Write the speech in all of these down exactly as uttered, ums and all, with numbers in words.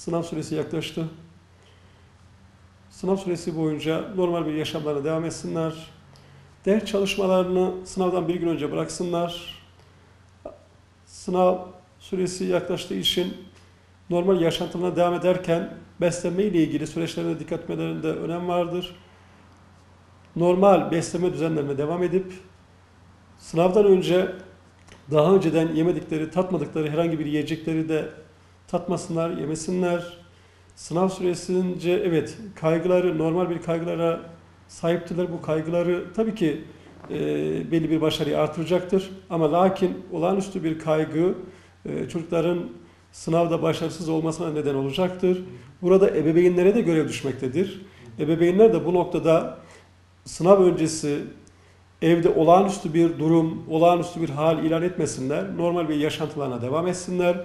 Sınav süresi yaklaştı. Sınav süresi boyunca normal bir yaşamlarına devam etsinler. Ders çalışmalarını sınavdan bir gün önce bıraksınlar. Sınav süresi yaklaştığı için normal yaşantılarına devam ederken beslenme ile ilgili süreçlerine dikkat etmelerinde önem vardır. Normal beslenme düzenlerine devam edip sınavdan önce daha önceden yemedikleri, tatmadıkları herhangi bir yiyecekleri de tatmasınlar, yemesinler. Sınav süresince evet kaygıları, normal bir kaygılara sahiptiler. Bu kaygıları tabii ki e, belli bir başarıyı artıracaktır. Ama lakin olağanüstü bir kaygı e, çocukların sınavda başarısız olmasına neden olacaktır. Burada ebeveynlere de görev düşmektedir. Ebeveynler de bu noktada sınav öncesi evde olağanüstü bir durum, olağanüstü bir hal ilan etmesinler. Normal bir yaşantılarına devam etsinler.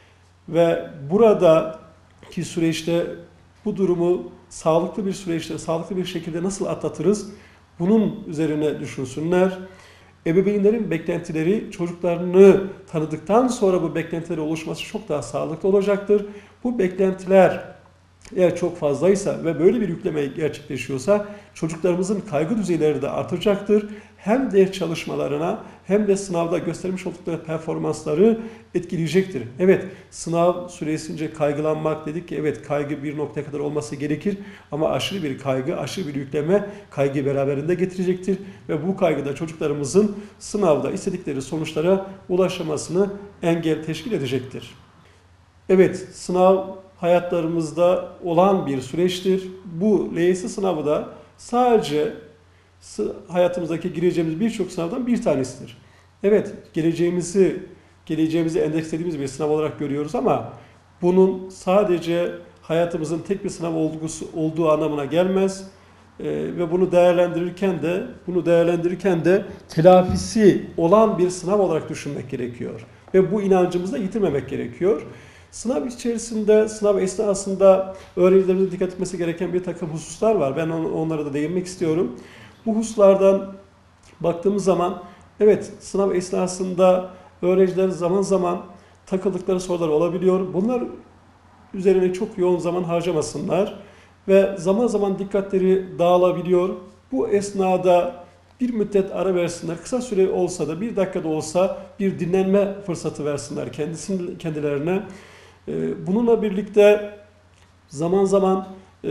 Ve buradaki süreçte bu durumu sağlıklı bir süreçte, sağlıklı bir şekilde nasıl atlatırız? Bunun üzerine düşünsünler. Ebeveynlerin beklentileri çocuklarını tanıdıktan sonra bu beklentileri oluşması çok daha sağlıklı olacaktır. Bu beklentiler eğer çok fazlaysa ve böyle bir yükleme gerçekleşiyorsa çocuklarımızın kaygı düzeyleri de artacaktır. Hem ders çalışmalarına hem de sınavda göstermiş oldukları performansları etkileyecektir. Evet, sınav süresince kaygılanmak dedik ki evet kaygı bir noktaya kadar olması gerekir ama aşırı bir kaygı, aşırı bir yükleme kaygı beraberinde getirecektir ve bu kaygı da çocuklarımızın sınavda istedikleri sonuçlara ulaşamasını engel teşkil edecektir. Evet, sınav hayatlarımızda olan bir süreçtir. Bu L Y S sınavı da sadece hayatımızdaki gireceğimiz birçok sınavdan bir tanesidir. Evet, geleceğimizi geleceğimizi endekslediğimiz bir sınav olarak görüyoruz ama bunun sadece hayatımızın tek bir sınav olgusu olduğu anlamına gelmez. Ee, ve bunu değerlendirirken de bunu değerlendirirken de telafisi olan bir sınav olarak düşünmek gerekiyor. Ve bu inancımızı da yitirmemek gerekiyor. Sınav içerisinde, sınav esnasında öğrencilerimizin dikkat etmesi gereken bir takım hususlar var. Ben onlara da değinmek istiyorum. Bu hususlardan baktığımız zaman, evet sınav esnasında öğrenciler zaman zaman takıldıkları sorular olabiliyor. Bunlar üzerine çok yoğun zaman harcamasınlar ve zaman zaman dikkatleri dağılabiliyor. Bu esnada bir müddet ara versinler. Kısa süre olsa da bir dakikada olsa bir dinlenme fırsatı versinler kendisini, kendilerine. Bununla birlikte zaman zaman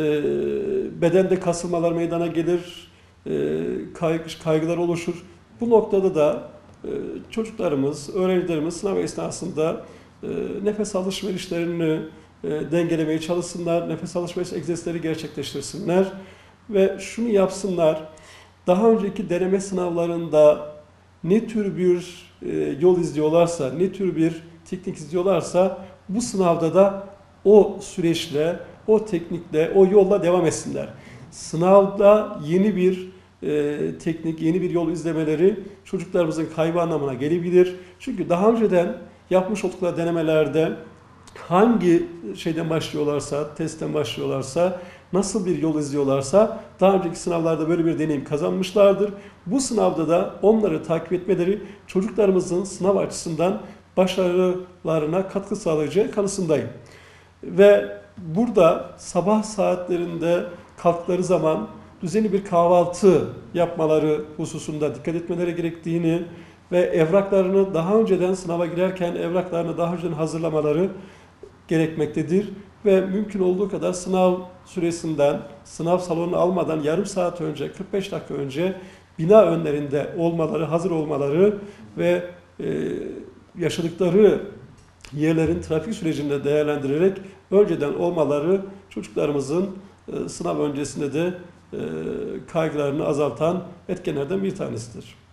bedende kasılmalar meydana gelir, kaygılar oluşur. Bu noktada da çocuklarımız, öğrencilerimiz sınav esnasında nefes alışverişlerini dengelemeye çalışsınlar, nefes alışveriş egzersizleri gerçekleştirsinler ve şunu yapsınlar. Daha önceki deneme sınavlarında ne tür bir yol izliyorlarsa, ne tür bir teknik izliyorlarsa bu sınavda da o süreçle, o teknikle, o yolla devam etsinler. Sınavda yeni bir e, teknik, yeni bir yol izlemeleri çocuklarımızın kaybı anlamına gelebilir. Çünkü daha önceden yapmış oldukları denemelerde hangi şeyden başlıyorlarsa, testten başlıyorlarsa, nasıl bir yol izliyorlarsa daha önceki sınavlarda böyle bir deneyim kazanmışlardır. Bu sınavda da onları takip etmeleri çocuklarımızın sınav açısından başarılarına katkı sağlayacağı kanısındayım. Ve burada sabah saatlerinde kalktıkları zaman düzenli bir kahvaltı yapmaları hususunda dikkat etmeleri gerektiğini ve evraklarını daha önceden sınava girerken evraklarını daha önceden hazırlamaları gerekmektedir. Ve mümkün olduğu kadar sınav süresinden, sınav salonunu almadan yarım saat önce, kırk beş dakika önce bina önlerinde olmaları, hazır olmaları ve e, yaşadıkları yerlerin trafik sürecinde değerlendirerek önceden olmaları çocuklarımızın e, sınav öncesinde de e, kaygılarını azaltan etkenlerden bir tanesidir.